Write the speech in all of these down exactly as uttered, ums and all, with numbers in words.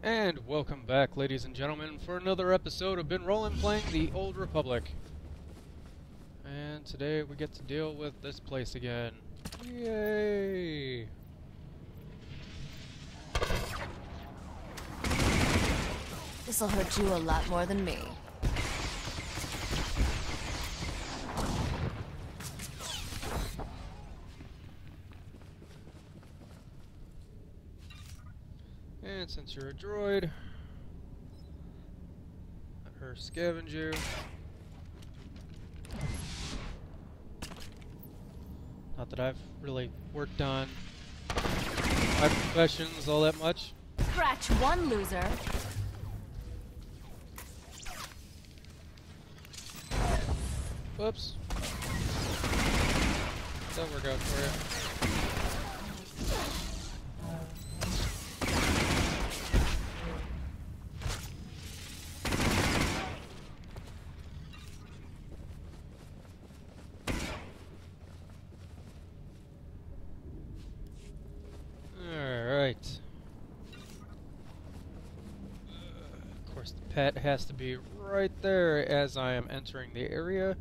And welcome back, ladies and gentlemen, for another episode of Been Rollin' playing the Old Republic. And today we get to deal with this place again. Yay! This'll hurt you a lot more than me. And since you're a droid, let her scavenge you. Not that I've really worked on my professions all that much. Scratch one loser. Whoops. That'll work out for you. Alright. Uh, of course, the pet has to be right there as I am entering the area.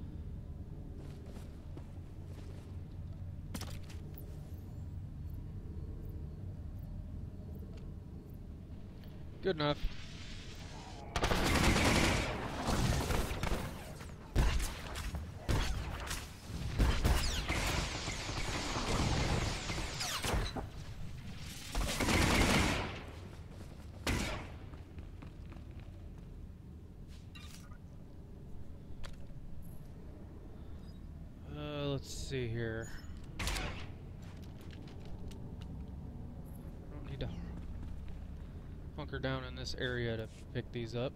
Good enough. Uh, let's see here. I don't need to hunker down in this area to pick these up.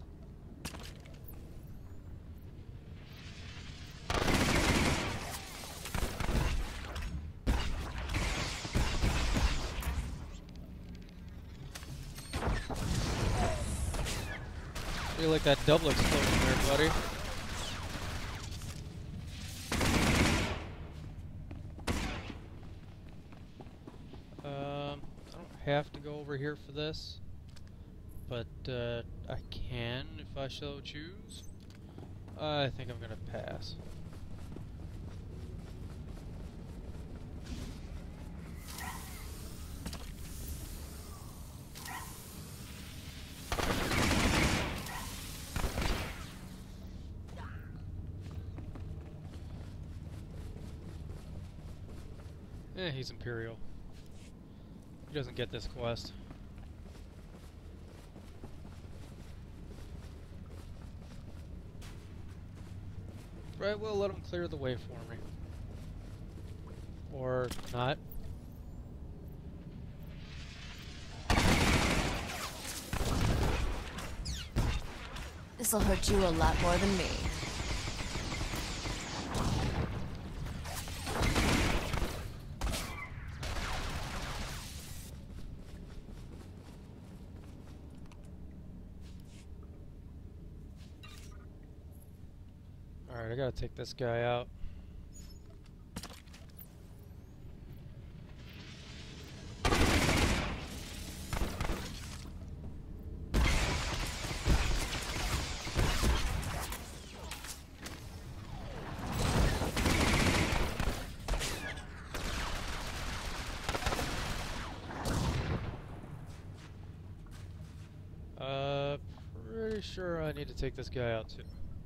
Feel like that double explosion there, buddy. Um, I don't have to go over here for this. But uh, I can if I so choose. I think I'm gonna pass. Eh, he's Imperial. He doesn't get this quest. Right, we'll let him clear the way for me. Or not. This'll hurt you a lot more than me. Alright, I gotta take this guy out. Uh, pretty sure I need to take this guy out too.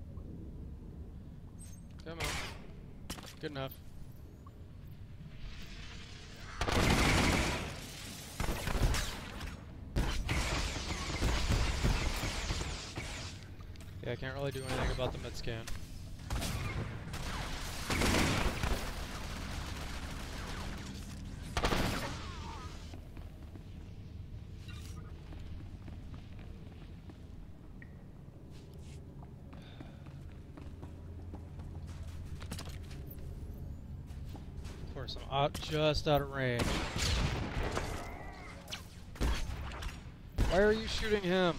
Come on. Good enough. Yeah, I can't really do anything about the mid-scan. Of course, I'm out, just out of range. Why are you shooting him?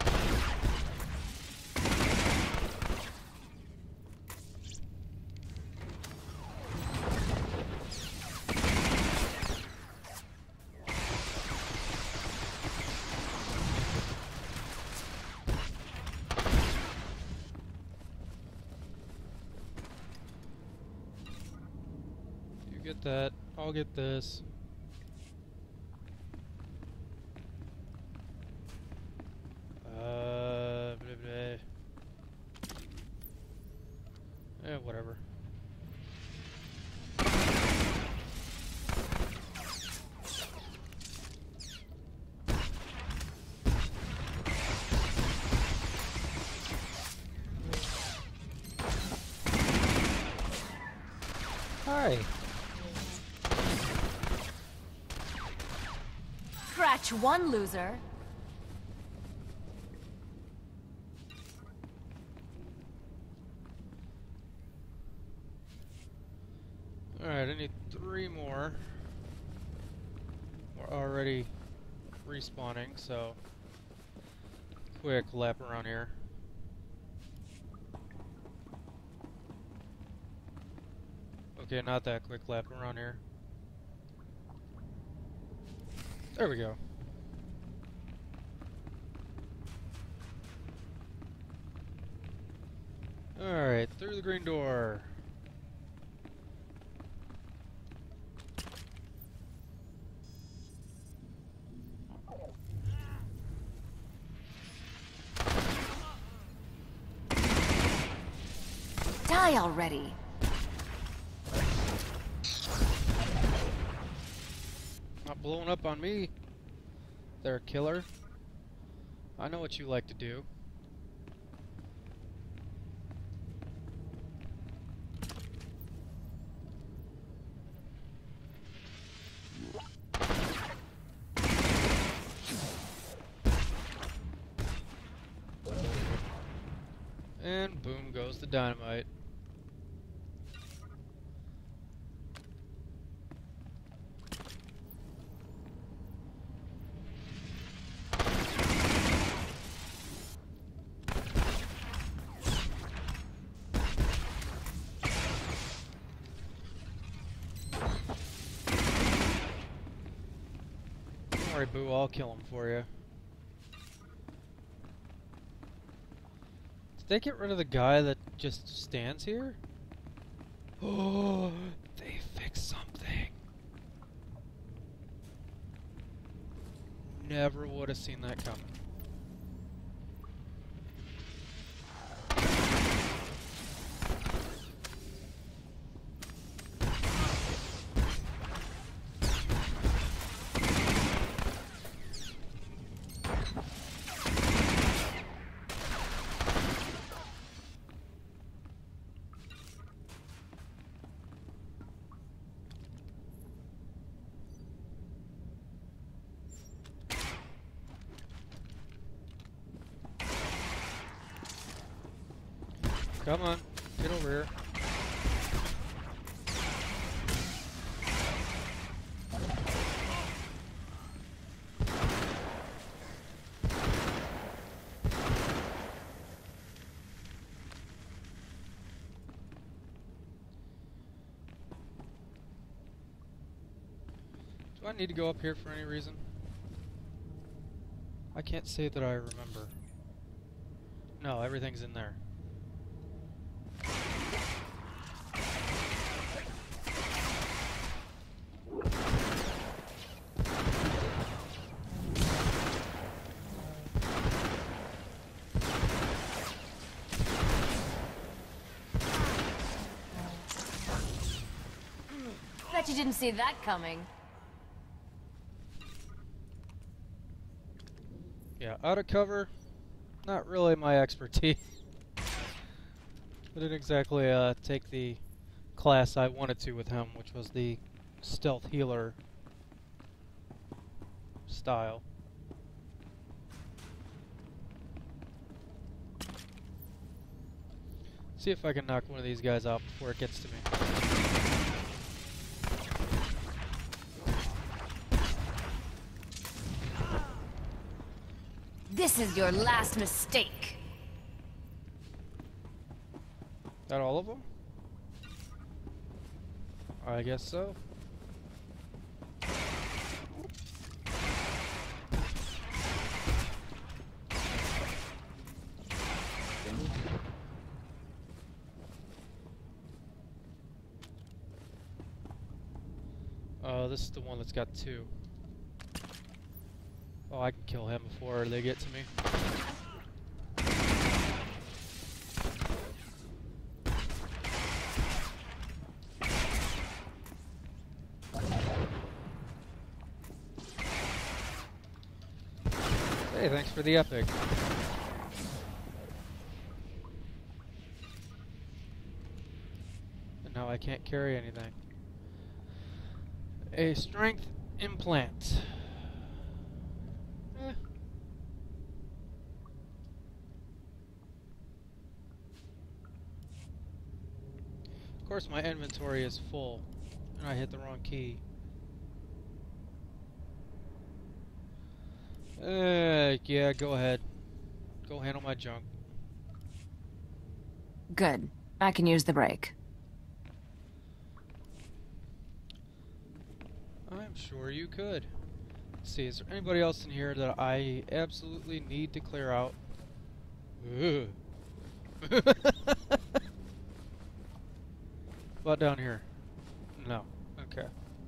get that. I'll get this. Uh, blah, blah. Eh, whatever. Hi. Scratch one, loser. Alright, I need three more. We're already respawning, so quick lap around here. Okay, not that quick lap around here. There we go. Alright, through the green door. Die already. Not blowing up on me. There, killer. I know what you like to do. And boom goes the dynamite. Don't worry, Boo, I'll kill him for you. Did they get rid of the guy that just stands here? Oh, they fixed something. Never would have seen that coming. Come on, get over here. Do I need to go up here for any reason? I can't say that I remember. No, everything's in there. Bet you didn't see that coming. Yeah, out of cover, not really my expertise. I didn't exactly uh, take the class I wanted to with him, which was the stealth healer style. See if I can knock one of these guys out before it gets to me. This is your last mistake. That all of them? I guess so. this is the one that's got two. Oh, I can kill him before they get to me. Hey, thanks for the epic. And now I can't carry anything. A strength implant. Eh. Of course my inventory is full and I hit the wrong key. Uh, yeah, go ahead. Go handle my junk. Good. I can use the brake. I'm sure you could. Let's see, is there anybody else in here that I absolutely need to clear out? Ugh. What down here? No. Okay.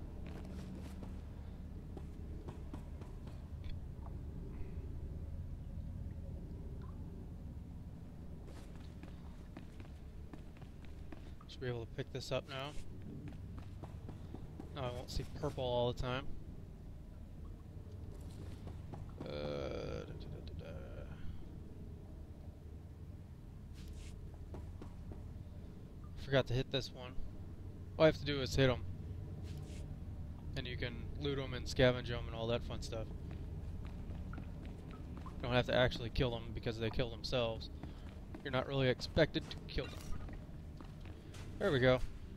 Should be able to pick this up now. No, I won't see purple all the time. Uh, da, da, da, da. Forgot to hit this one. All I have to do is hit them. And you can loot them and scavenge them and all that fun stuff. You don't have to actually kill them because they kill themselves. You're not really expected to kill them. There we go.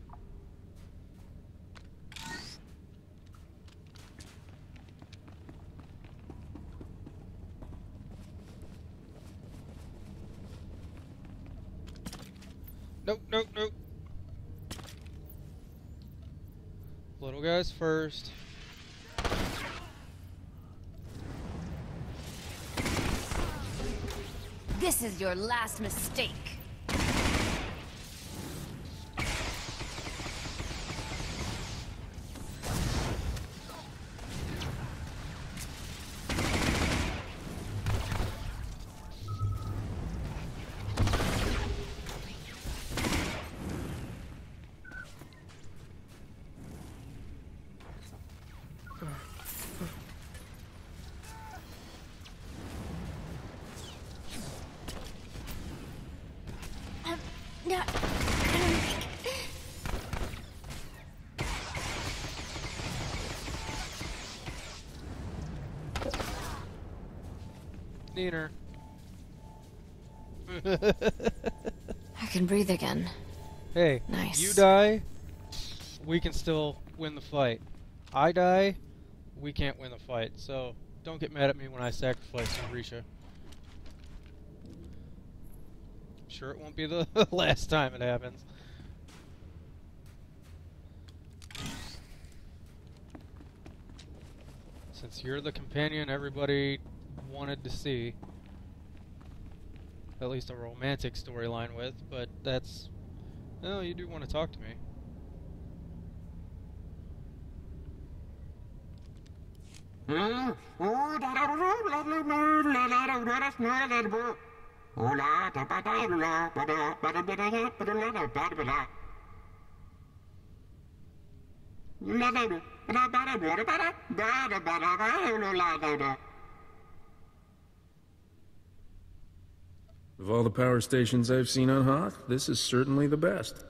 Nope, nope, nope. Little guys first. This is your last mistake. No. Neener. I can breathe again. Hey, Nice. you die, we can still win the fight. I die, we can't win the fight. So don't get mad at me when I sacrifice you, Risha. Sure, it won't be the last time it happens. Since you're the companion everybody wanted to see, at least a romantic storyline with, but that's... Oh, you do want to talk to me. Of all the power stations I've seen on Hoth, this is certainly the best.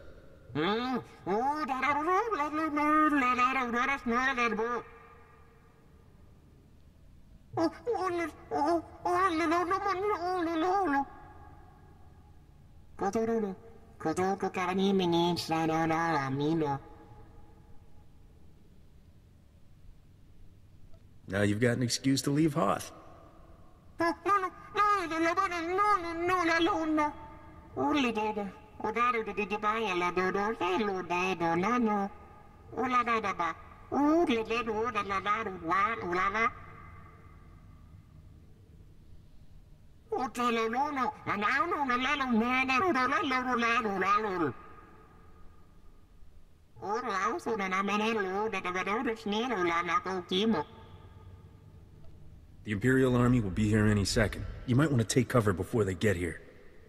Now you've got an excuse to leave Hoth. The Imperial Army will be here any second. You might want to take cover before they get here.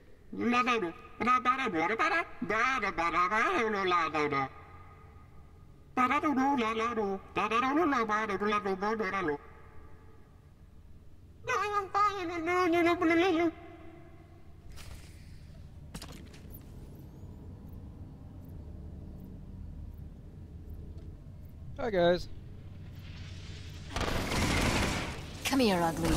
Hi guys. Come here, ugly.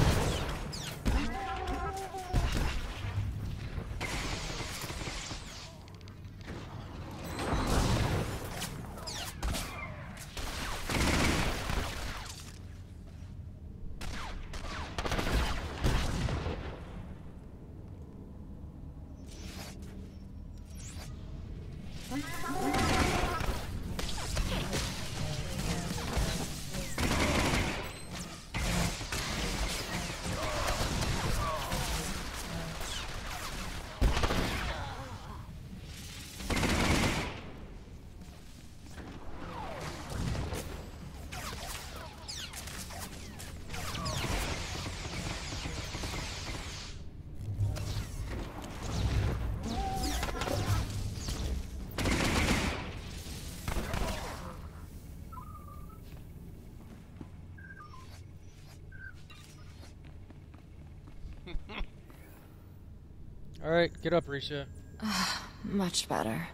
Alright, get up, Risha. Much better.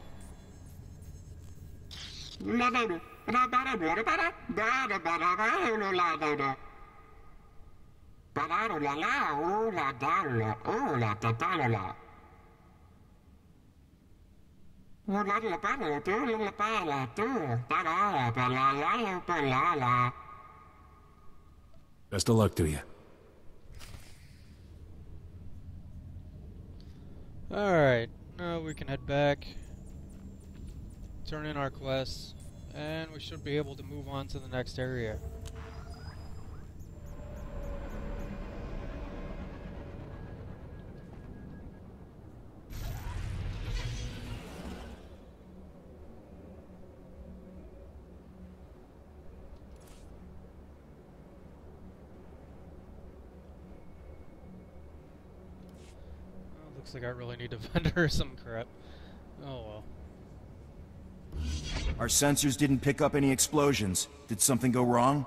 Best of luck to you. Alright, now we can head back, turn in our quests, and we should be able to move on to the next area. Looks like I really need to vend her some crap. Oh well. Our sensors didn't pick up any explosions. Did something go wrong?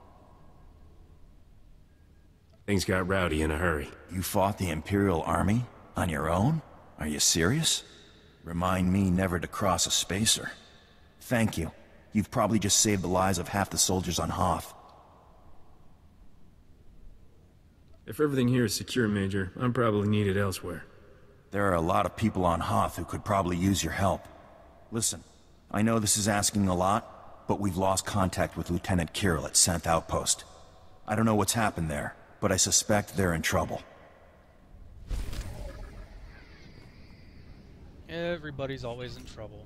Things got rowdy in a hurry. You fought the Imperial Army? On your own? Are you serious? Remind me never to cross a spacer. Thank you. You've probably just saved the lives of half the soldiers on Hoth. If everything here is secure, Major, I'm probably needed elsewhere. There are a lot of people on Hoth who could probably use your help. Listen, I know this is asking a lot, but we've lost contact with Lieutenant Kirill at Santh Outpost. I don't know what's happened there, but I suspect they're in trouble. Everybody's always in trouble.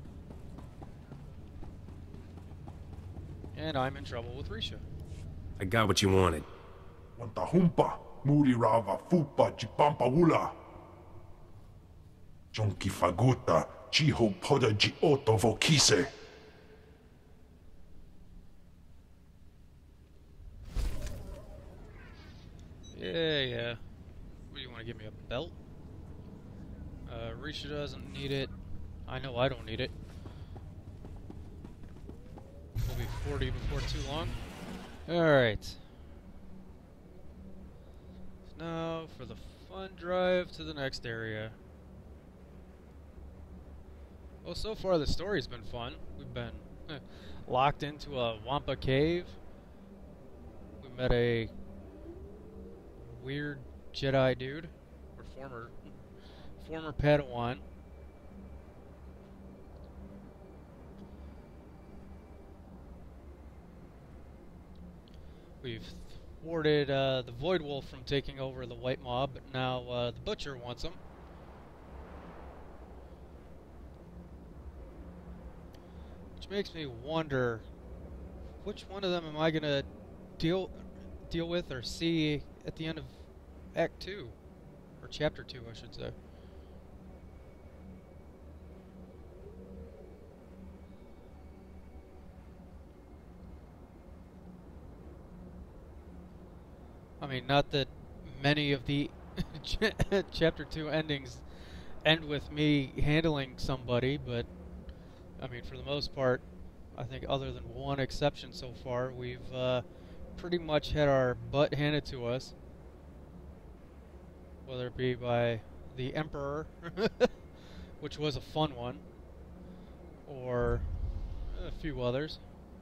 And I'm in trouble with Risha. I got what you wanted. Wantahumpa, muri rava fupa jipampa wula. Jonki faguta, chiho poda ji oto vokise. Yeah, yeah. What do you want to give me, a belt? Uh, Risha doesn't need it. I know I don't need it. We'll be forty before too long. Alright. Now for the fun drive to the next area. Well, so far the story's been fun. We've been eh, locked into a Wampa cave. We met a weird Jedi dude, or former former Padawan. We've thwarted uh, the Void Wolf from taking over the White Mob, but now uh, the Butcher wants him. Which makes me wonder, which one of them am I gonna deal deal with or see at the end of Act Two, or Chapter Two, I should say. I mean, not that many of the chapter two endings end with me handling somebody, but I mean, for the most part, I think other than one exception so far, we've uh, pretty much had our butt handed to us. Whether it be by the Emperor, which was a fun one, or a few others.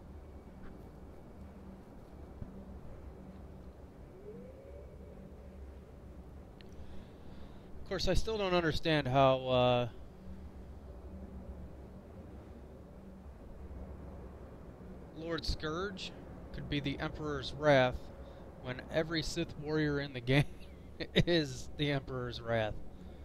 Of course, I still don't understand how uh, Lord Scourge could be the Emperor's Wrath when every Sith warrior in the game is the Emperor's Wrath.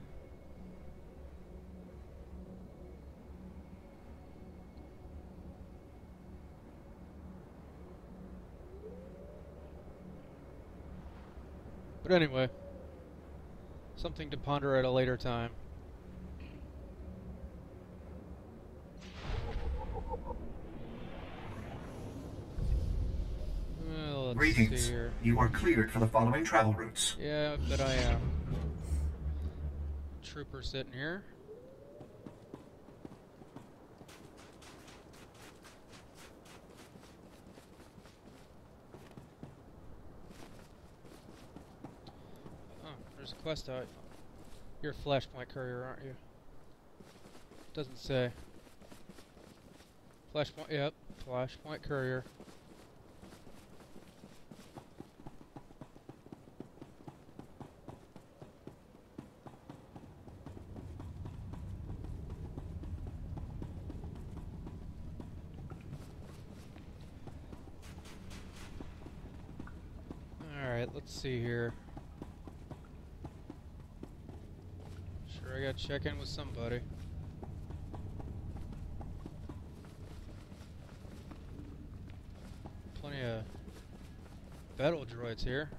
But anyway, something to ponder at a later time. Well, let's Greetings. see here. You are cleared for the following travel routes. Yeah, I bet I am. Trooper sitting here. Oh, there's a quest out. You're a flashpoint courier, aren't you? Doesn't say. Flashpoint, yep, flashpoint courier. Alright, let's see here. Sure, I gotta check in with somebody. Plenty of battle droids here.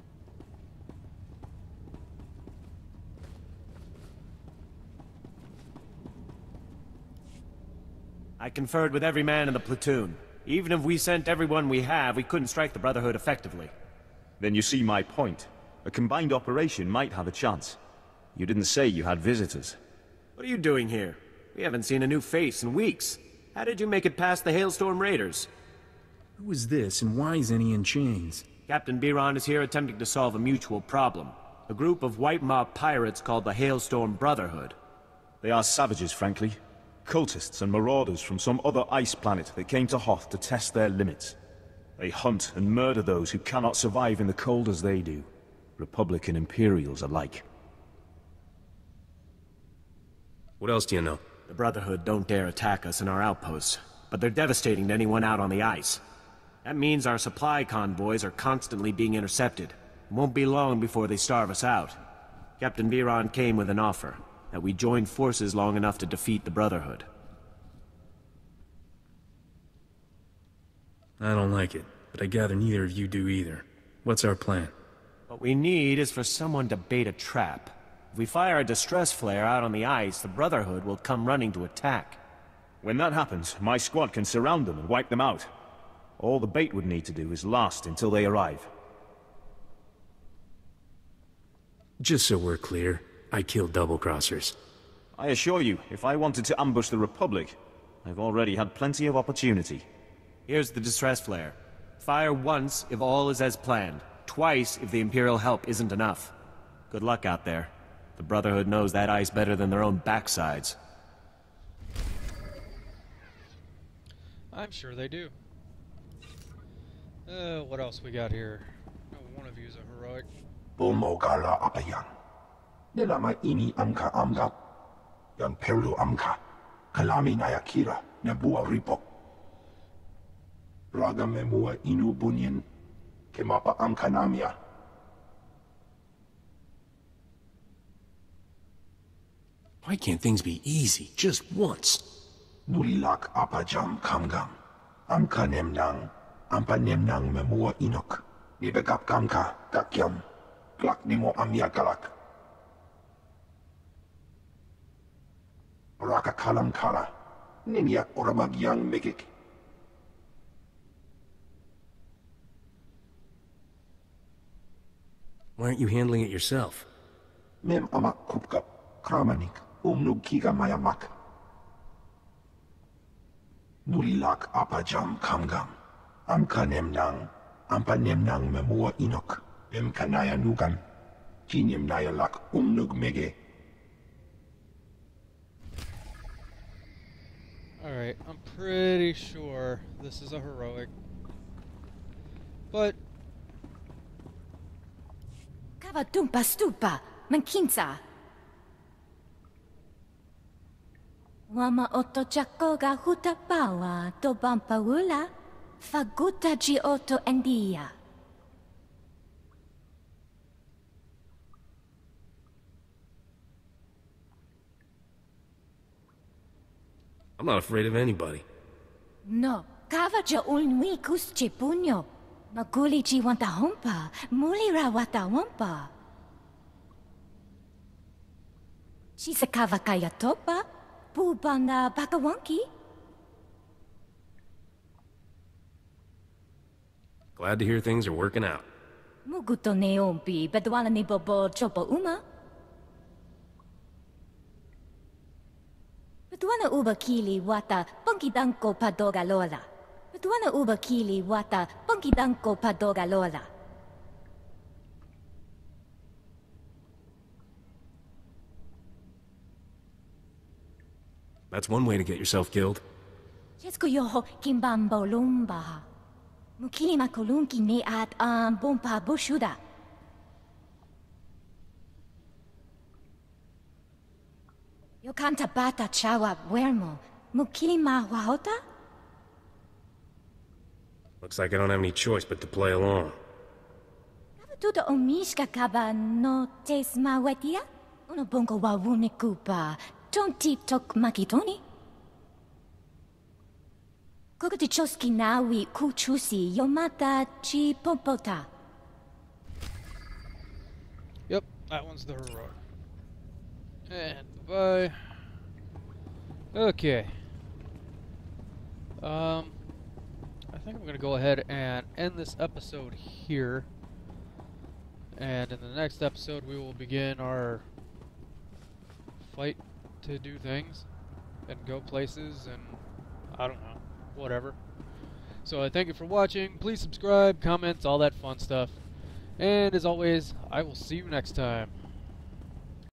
I conferred with every man in the platoon. Even if we sent everyone we have, we couldn't strike the Brotherhood effectively. Then you see my point. A combined operation might have a chance. You didn't say you had visitors. What are you doing here? We haven't seen a new face in weeks. How did you make it past the Hailstorm Raiders? Who is this, and why is he in chains? Captain Biron is here attempting to solve a mutual problem. A group of white mob pirates called the Hailstorm Brotherhood. They are savages, frankly. Cultists and marauders from some other ice planet that came to Hoth to test their limits. They hunt and murder those who cannot survive in the cold as they do. Republic and Imperials alike. What else do you know? The Brotherhood don't dare attack us in our outposts, but they're devastating to anyone out on the ice. That means our supply convoys are constantly being intercepted. It won't be long before they starve us out. Captain Biron came with an offer, that we join forces long enough to defeat the Brotherhood. I don't like it, but I gather neither of you do either. What's our plan? What we need is for someone to bait a trap. If we fire a distress flare out on the ice, the Brotherhood will come running to attack. When that happens, my squad can surround them and wipe them out. All the bait would need to do is last until they arrive. Just so we're clear, I killed double-crossers. I assure you, if I wanted to ambush the Republic, I've already had plenty of opportunity. Here's the distress flare. Fire once if all is as planned. Twice if the Imperial help isn't enough. Good luck out there. The Brotherhood knows that ice better than their own backsides. I'm sure they do. Uh, what else we got here? Oh, one of you's a heroic. Bomogala apayan. Nilama ini amka amgap. Yan perlu amka. Kalami nayakira nebua ripok. Raga memua inu bunyin. Kemapa amka namia. Why can't things be easy, just once? Nulilak apajam kamgam. Amka nemnang. Ampa nemnang memua inok. Nibegap kamka kakyam. Klak nimo amia kalak. Raka kalam kala. Ninyak oramagyang megik. Why aren't you handling it yourself? Mem amak kupkap, kramanik, umnug kiga mayamak. Nulilak apajam kamgam. Amka nemnang, ampa nemnang memua inok. Em kanaya nugan. Kinyem nayalak umnug mege. Alright, I'm pretty sure this is a heroic. But Kavatumpa stupa, mankinsa. Wama oto chako ga hutapawa, dobampa wula, faguta ji oto endia. I'm not afraid of anybody. No, kavaja ulnui kusche punyo. Maguli ji wanta hompa, mulira wata wampa. Chisa kavakaya topa, pubanda bakawanki. Glad to hear things are working out. Muguto neompi, bedwala ni bobo chopo uma. Bedwana uba kili wata, pangkidanko padoga lola. Bedwana uba kili wata, pangkidanko padoga lola. That's one way to get yourself killed. Chesko yoho kimbambo lumba. Mukili makulunki ne at um bompa bushuda. Yo kanta bata chawa wermo. Mukili ma wahota? Looks like I don't have any choice but to play along. Tudo omishka kaba no tes ma wetia? Uno bongo wa wune kupa. Tonti tok makitoni? Kokoti choski nawi kuchusi yomata chi pompota. yep, that one's the heroic. And bye. Okay. Um, I think I'm gonna go ahead and end this episode here. And in the next episode, we will begin our fight to do things and go places and I don't know, whatever. So I thank you for watching. Please subscribe, comment, all that fun stuff. And as always, I will see you next time.